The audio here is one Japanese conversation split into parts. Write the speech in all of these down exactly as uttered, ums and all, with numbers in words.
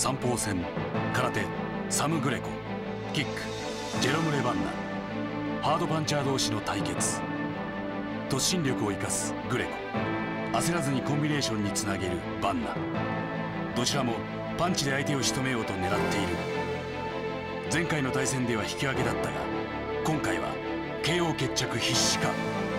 三方戦空手サム・グレコ、キックジェロム・レバンナ、ハードパンチャー同士の対決。突進力を生かすグレコ、焦らずにコンビネーションにつなげるバンナ。どちらもパンチで相手を仕留めようと狙っている。前回の対戦では引き分けだったが、今回は ケーオー 決着必至か。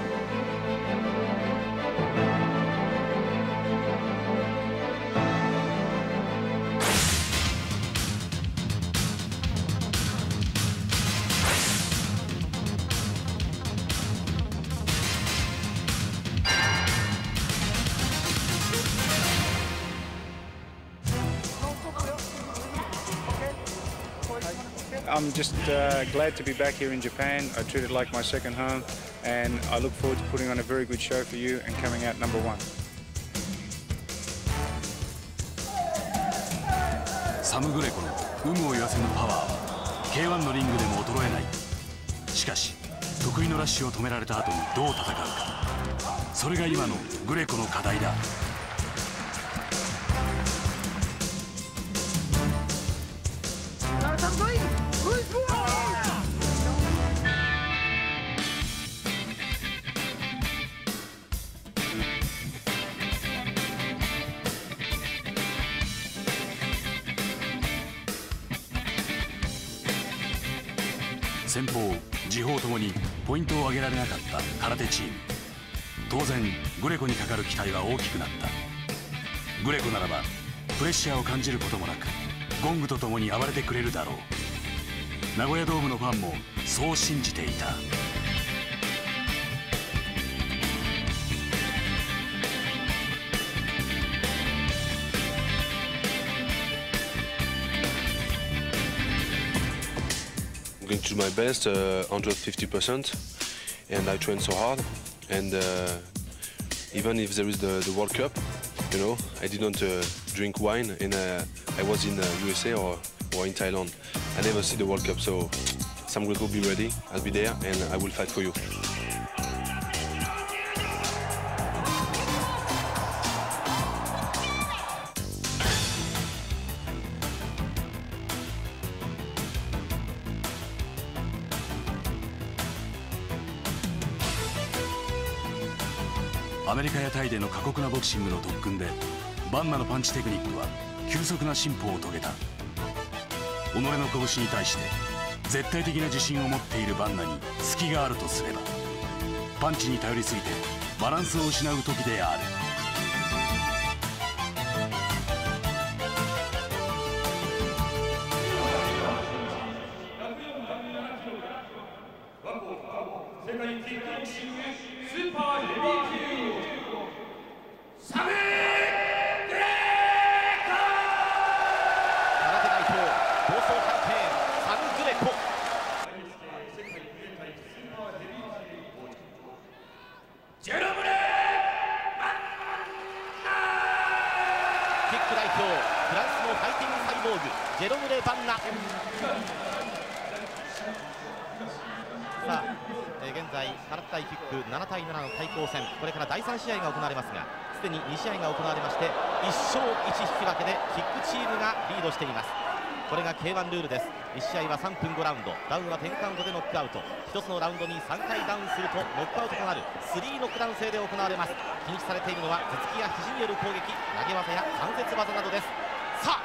I'm just uh, glad to be back here in Japan. I treat it like my second home, and I look forward to putting on a very good show for you and coming out number one. サム・グレコの有無を言わせぬパワーは ケーワン のリングでも衰えない。しかし得意のラッシュを止められた後にどう戦うか、それが今のグレコの課題だ。先方次方ともにポイントを上げられなかった空手チーム。当然グレコにかかる期待は大きくなった。グレコならばプレッシャーを感じることもなく、ゴングとともに暴れてくれるだろう。名古屋ドームのファンもそう信じていた。 I'm going to do my best, uh, one hundred fifty percent, and I train so hard. And uh, even if there is the, the World Cup, you know, I didn't uh, drink wine, and uh, I was in uh, U S A or, or in Thailand. I never see the World Cup, so Sam Greco will be ready. I'll be there, and I will fight for you. アメリカやタイでの過酷なボクシングの特訓でバンナのパンチテクニックは急速な進歩を遂げた。己の拳に対して絶対的な自信を持っているバンナに隙があるとすれば、パンチに頼りすぎてバランスを失う時である。 世界キックボクシングスーパーヘビー級サム・グレコ。 空手代表闘争判定サム・グレコ。 ジェロムレバンナ。 キック代表フランスのファイティングサイボーグジェロムレ・バンナ。さあ、えー、現在空手対キックななたいななの対抗戦、これからだいさん試合が行われますが、すでにに試合が行われましていっ勝いち引き分けでキックチームがリードしています。これが ケーワン ルールです。いち試合はさんぷんごラウンド、ダウンはじゅうカウントでノックアウト、ひとつのラウンドにさんかいダウンするとノックアウトとなるスリーノックダウン制で行われます。禁止されているのは頭突きや肘による攻撃、投げ技や関節技などです。さあ、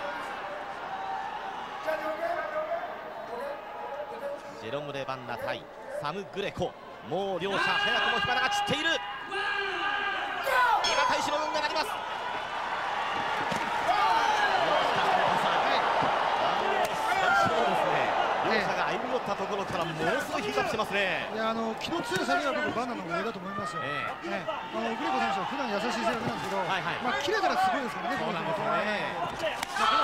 ジェロムレ・バンナ対サム・グレコ、もう両者早くも火花が散っている。今開始の音が鳴ります。両者が歩み寄ったところからものすごいヒートアップしてますね。 いや、あの気の強さには僕バンナの方が上だと思いますよ。ええ、ね、あのグレコ選手は普段優しい性格なんですけど、はいはい、まあ切れたらすごいですからね。そうなんですよね。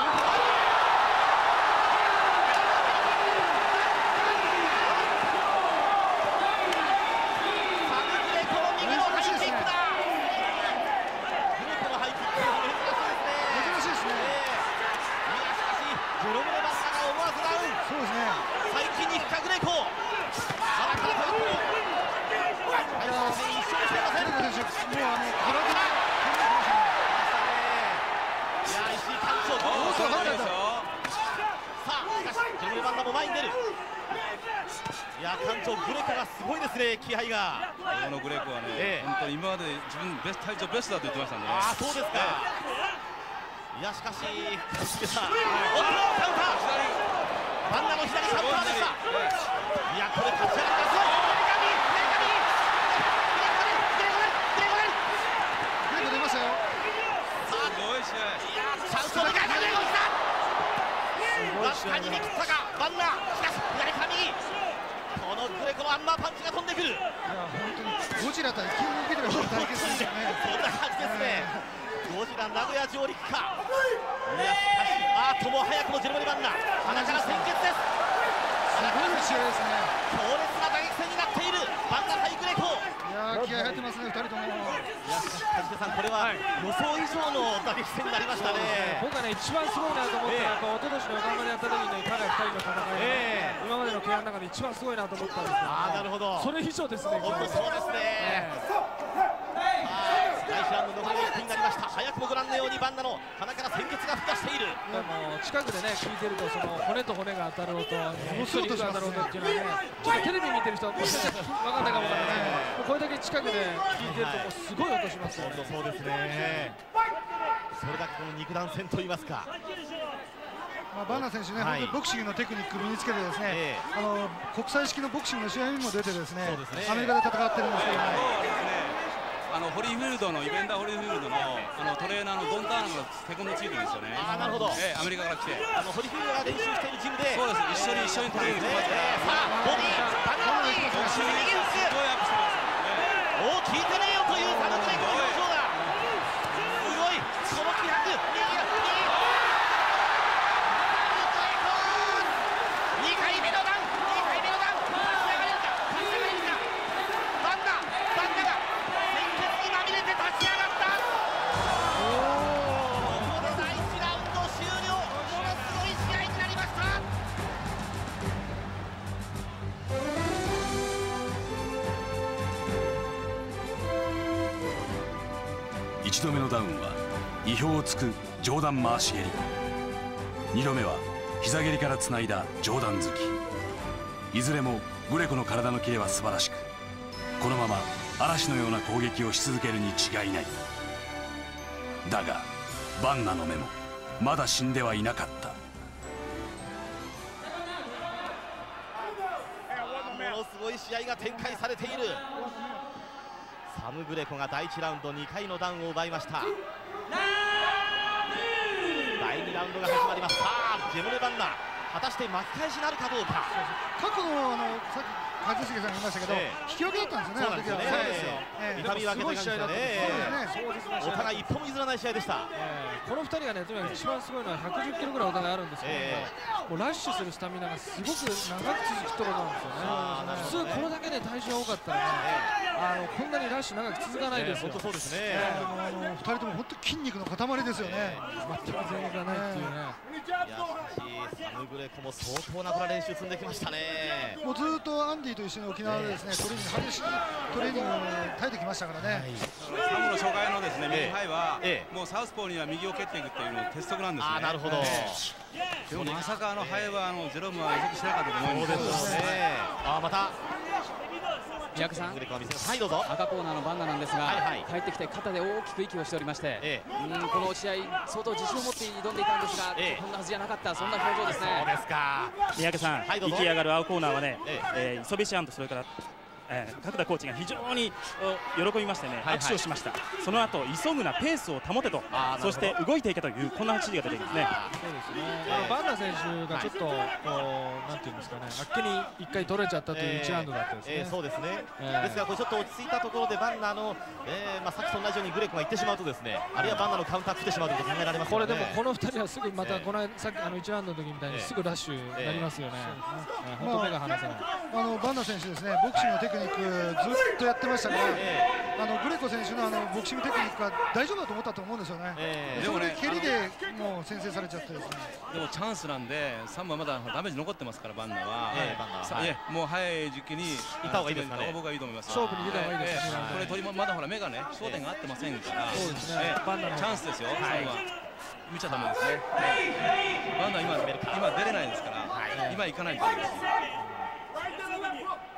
ジェロムレ・バンナが思わずダウン。そうですね。最近に引っかグレコ。まだからといっても最初戦一勝していません。もうあの空手いや、石井館長どうぞ。 や館長、グレコがすごいですね、気合が。 このグレコはね、ええ、本当に今まで自分ベスト体調ベストだと言ってましたんでね。 ああ、そうですか。ええ、いやしかし一茂さん、おっとカウンター、バンナの左カウンターでした。いやこれ立ち上がりですよ。 グレコ出ましたよ。 すごい試合。 いやチャンスを迎えたグレコ来た。わずかに見切ったかバンナー、しかし左から右、このグレコのアンマーパンチが飛んでくる。いや本当にゴジラ対キングギドラの対決ですよね。 そんな感じですね。ゴジラ名古屋上陸か。いやしかしあーとも早くもジェルモリバンナ鼻から鮮血です。 すごい試合ですね。 強烈な打撃戦になっているバンナ対グレコ。 いや気合入ってますね、ふたりとも。いやしかし梶さん、これは予想以上の打撃戦になりましたね。 僕はね一番すごいなと思ったのは、一昨年の横浜でやった時に彼らふたりの戦い、今までの契約の中で一番すごいなと思ったんですけど、 ああなるほど、 それ以上ですね。 本当そうですね。第一ラウンド残りいっぷんになりました。早くもご覧のようにバンナの鼻から鮮血が噴き出している。 でも近くでね聞いてると、その骨と骨が当たる音、肉と肉が当たる音っていうのはね、ちょっとテレビ見てる人はもしかしたら分かんないかもわからないね。これだけ近くで聞いてるともうすごい音しますよね。 本当そうですね。それだけこの肉弾戦といいますか。 まあ、バンナ選手ね、 はい、 本当にボクシングのテクニック身につけてですね、えー、あの国際式のボクシングの試合にも出てですね、ですねアメリカで戦ってるんですけどね。 あのホリーフィールドのイベンダーホリーフィールドのあのトレーナーのドン・ターナーがセコンドついてるんですよね。 あなるほど。 えー、アメリカから来て、 あのホリーフィールドが練習しているチームで、 そうです。一緒に一緒にトレーニングしてますから。 さあボディーバンナボディーすごいアップしてます。おお聞いてねえよというサムグレコの表情だ。すごいこの気迫、右が右。にかいめのダウン、にかいめのダウン、立ち上がれるか立ち上がれるか。バンナバンナがまみれて立ち上がった。ここでだいいちラウンド終了。ものすごい試合になりました。 いちどめのダウンは意表をつく上段回し蹴り、にどめは膝蹴りからつないだ上段突き。いずれもグレコの体のキレは素晴らしく、このまま嵐のような攻撃をし続けるに違いない。だがバンナの目もまだ死んではいなかった。 ものすごい試合が展開されている。サムグレコがだいいちラウンドにかいのダウンを奪いました。だいにラウンドが始まります。さあジェムレバンナ果たして巻き返しなるかどうか。 過去のあのさっき一茂さん言いましたけど、ええ、引き分けだったんですよね。 そうですよね。そうですよ。痛み分けという感じでね。お互い一歩も譲らない試合でした。 このふたりがね、とにかく一番すごいのはひゃくじゅっキロぐらいお互いあるんですけど、もうラッシュするスタミナがすごく長く続くってことなんですよね。普通これだけで体重が多かったらね、あのこんなにラッシュ長く続かないですよ。 本当そうですね。 あのふたりとも本当筋肉の塊ですよね。 全く全力がないっていうね。 いやしかしサムグレコも相当なこれ練習積んできましたね。 もうずっとアンディと一緒に沖縄でですね、トレーニング激しいトレーニングを耐えてきましたからね。 サムの初回のですね右ハイはもうサウスポーには右を蹴っていくっていうの鉄則なんですね。 あなるほど。 でもまさかあのハイはあのジェロムは予測してなかったと思うんですよね。あまた宮久さん、 はいどうぞ。 赤コーナーのバンナなんですが、はいはい、帰ってきて肩で大きく息をしておりまして、ええ、うんこの試合相当自信を持って挑んでいたんですが、ええ、こんなはずじゃなかった、そんな表情ですね。 そうですか。 宮家さん、 はい、 生き上がる青コーナーはね、えええー、ソビシアンとそれからえー、角田コーチが非常に喜びましてね、はいはい、握手をしました。その後急ぐな、ペースを保てと、そして動いていけというこんな指示が出てきますね。 そうですね。あのバンナ選手がちょっと、はい、こうなんていうんですかね、あっけに一回取れちゃったといういちラウンドだったですね。 えーえー、そうですね。えー、ですがこれちょっと落ち着いたところでバンナの、えー、まあさっきと同じようにグレコが行ってしまうとですね、あるいはバンナのカウンター食ってしまうということ考えられます、ね。 これでもこのふたりはすぐまたこのさっきあのいちラウンドの時みたいにすぐラッシュになりますよね。本当目が離せない。 あのバンナ選手ですね、ボクシングのテクニックずっとやってましたから、えー、あのグレコ選手のあのボクシングテクニックが大丈夫だと思ったと思うんですよね。えー、でもね、蹴りでもう先制されちゃってですね。 でもチャンスなんで、サムはまだダメージ残ってますからバンナは。えー、バンナは、はい、もう早い時期にいた方がいいですかね。 僕はいいと思います。 勝負に出た方がいいですね。 これ取りまだほら目がね焦点が合ってませんから。 そうですね。 バンナのチャンスですよ。サムは見ちゃダメですね。バンナ今今出れないですから、今行かないといけないです。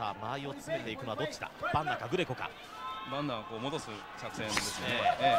さあ間合いを詰めていくのはどっちだ。バンナかグレコか。 バンナはこう戻す作戦ですね。 え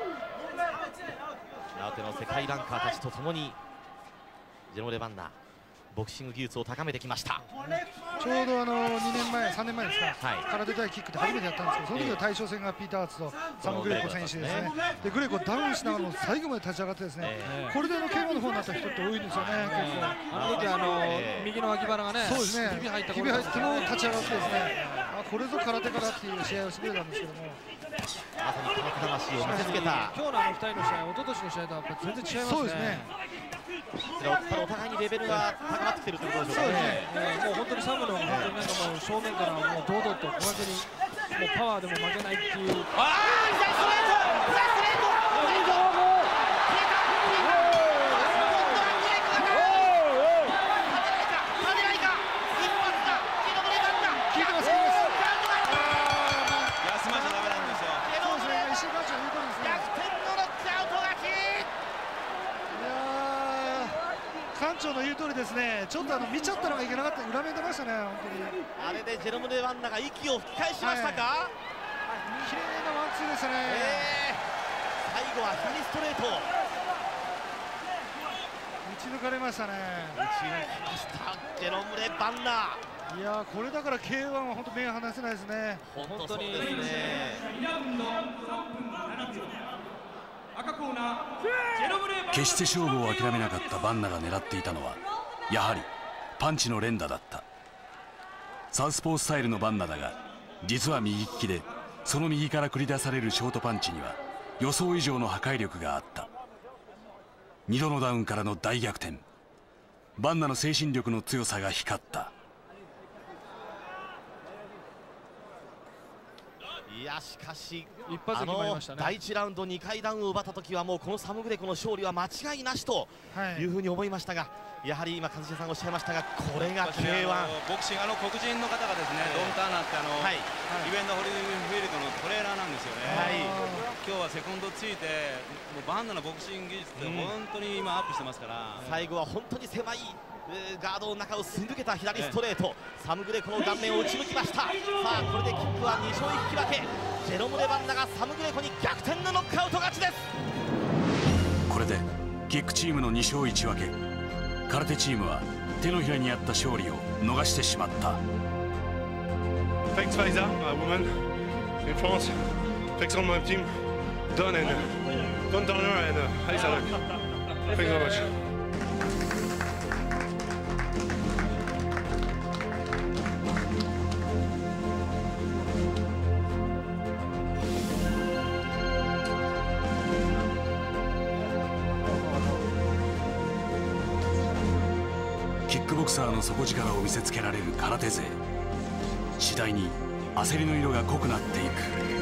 え、若手の世界ランカーたちとともにジェロムレ・バンナボクシング技術を高めてきました。 ちょうどあのにねんまえさんねんまえですか、 はい、 空手対キックで初めてやったんですけど、その時は対象戦がピーター・アーツとサム・グレコ選手ですね。でグレコダウンしながらも最後まで立ち上がってですね、えー、これでの怪我の方になった人って多いんですよね。結構あの時あの、えー、右の脇腹がね、 そうですね、 ひび入ったひび入っても立ち上がってですね、あこれぞ空手からっていう試合をしてくれたんですけども、 まさに魂を見せつけた。 今日のあのふたりの試合、一昨年の試合とはやっぱ全然違いますね。そうですね。 お互いにレベルが高まってきてるということでしょうかね。 もう本当にサムの本当になんかもう正面からもう堂々と小分けにもうパワーでも負けないっていう。ああ、左ストレート、左ストレート。 館長の言う通りですね、ちょっとあの見ちゃったのがいけなかった、裏目出ましたね、本当に。 あれでジェロム・レ・バンナが息を吹き返しましたか。 はい、綺麗なワンツーでしたね。 えー、最後は左ストレート。 打ち抜かれましたね。 打ち抜きましたジェロム・レ・バンナ。 いやこれだから ケーワン は本当目が離せないですね。 本当にですね。 決して勝負を諦めなかったバンナが狙っていたのはやはりパンチの連打だった。サウスポースタイルのバンナだが実は右利きで、その右から繰り出されるショートパンチには予想以上の破壊力があった。にどのダウンからの大逆転、バンナの精神力の強さが光った。 いやしかし一発で決まりましたね。 だいいちラウンドにかいダウンを奪った時はもうこのサム・グレコの勝利は間違いなしというふうに思いましたが、はい、やはり今一茂さんおっしゃいま今れが ケーワンボクシングあの黒人の方がですね、えー、ドン・ターナーってあの、はい、イベントホリーフィールドのトレーナーなんですよね。はい、今日はセコンドついてもうバンナのボクシング技術って本当に今アップしてますから、 うん、最後は本当に狭いガードの中をすり抜けた左ストレート、サム・グレコの顔面を打ち抜きました。さあこれでキックはに勝いち引き分け、ジェロム・レ・バンナがサム・グレコに逆転のノックアウト勝ちです。 これでキックチームのに勝いち分け、空手チームは手のひらにあった勝利を逃してしまった。 Thanks Faiza, a woman in France. Thanks on my team, Don and Don Turner and Ali Sadak. Thanks very much. キックボクサーの底力を見せつけられる空手勢、次第に焦りの色が濃くなっていく。